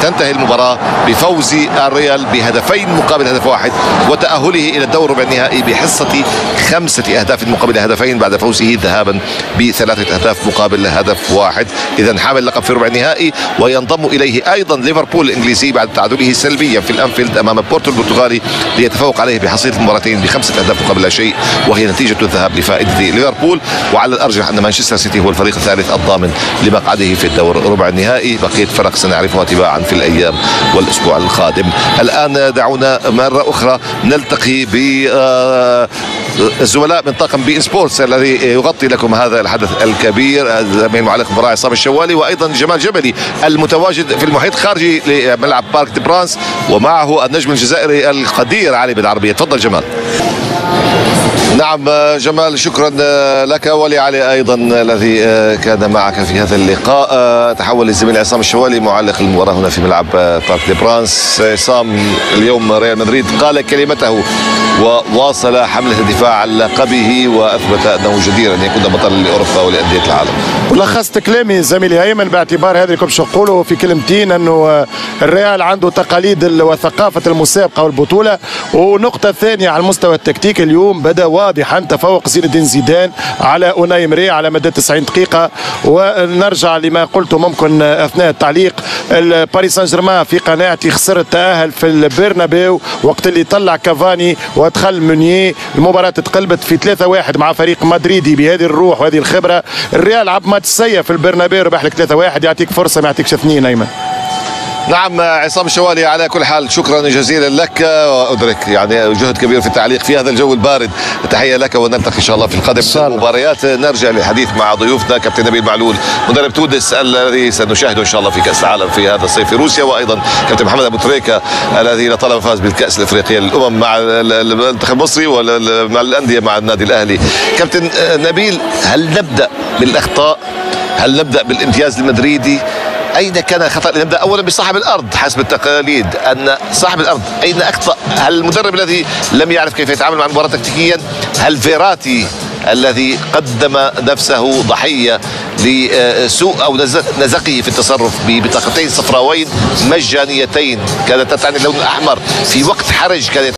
لتنتهي المباراة بفوز الريال بهدفين مقابل هدف واحد وتأهله إلى الدور ربع النهائي بحصة 5 أهداف مقابل هدفين بعد فوزه ذهابا ب3 أهداف مقابل هدف واحد. إذا حامل اللقب في ربع النهائي، وينضم إليه أيضا ليفربول الإنجليزي بعد تعادله سلبيا في الأنفيلد أمام بورتو البرتغالي ليتفوق عليه بحصيلة المباراتين ب5 أهداف مقابل لا شيء، وهي نتيجة الذهاب لفائدة ليفربول. وعلى الأرجح أن مانشستر سيتي هو الفريق الثالث الضامن لمقعده في الدور ربع النهائي. بقية فرق سنعرفها تباعا في الأيام والأسبوع القادم. الآن دعونا مرة أخرى نلتقي بالزملاء من طاقم بي إن سبورتس الذي يغطي لكم هذا الحدث الكبير، زميل المعلق المراعي عصام الشوالي، وأيضا جمال جبلي المتواجد في المحيط خارجي لملعب بارك دي برانس، ومعه النجم الجزائري القدير علي بن عربية. تفضل جمال. نعم جمال، شكرا لك ولعلي أيضا الذي كان معك في هذا اللقاء. تحول الزميل عصام الشوالي معلق المباراة هنا في ملعب بارك دي برانس. عصام، اليوم ريال مدريد قال كلمته وواصل حملة الدفاع عن لقبه وأثبت أنه جدير أن يكون بطلا لأوروبا ولأندية العالم. ولخصت كلامي زميلي أيمن باعتبار هذا اللي كنت نقوله في كلمتين، أنه الريال عنده تقاليد وثقافة المسابقة والبطولة. ونقطة ثانية على المستوى التكتيكي، اليوم بدأ واضحا تفوق زين الدين زيدان على أوناي إمري على مدى 90 دقيقة. ونرجع لما قلته ممكن أثناء التعليق، باريس سان جيرمان في قناعتي خسر التأهل في البرنابيو وقت اللي طلع كافاني ودخل مونيي. المباراة تقلبت في 3-1 مع فريق مدريدي بهذه الروح وهذه الخبرة. الريال لعب ماتش سيء في البرنابيو، ربح لك 3-1، يعطيك فرصة ما يعطيكش 2. أيمن. نعم عصام الشوالي، على كل حال شكرا جزيلا لك، وأدرك يعني جهد كبير في التعليق في هذا الجو البارد. تحية لك، ونلتقي إن شاء الله في القادم من المباريات. نرجع للحديث مع ضيوفنا كابتن نبيل معلول مدرب تونس الذي سنشاهده إن شاء الله في كأس العالم في هذا الصيف في روسيا، وأيضا كابتن محمد أبو تريكة الذي لطالما فاز بالكأس الأفريقية للأمم مع المنتخب المصري ومع الأندية مع النادي الأهلي. كابتن نبيل، هل نبدأ بالأخطاء؟ هل نبدأ بالامتياز المدريدي؟ أين كان خطأ؟ نبدأ أولا بصاحب الأرض حسب التقاليد، أن صاحب الأرض أين أخطأ؟ هل المدرب الذي لم يعرف كيف يتعامل مع المباراة تكتيكيا؟ هل فيراتي الذي قدم نفسه ضحية لسوء أو نزقه في التصرف ببطاقتين صفراوين مجانيتين كانت تعني اللون الأحمر في وقت حرج كانت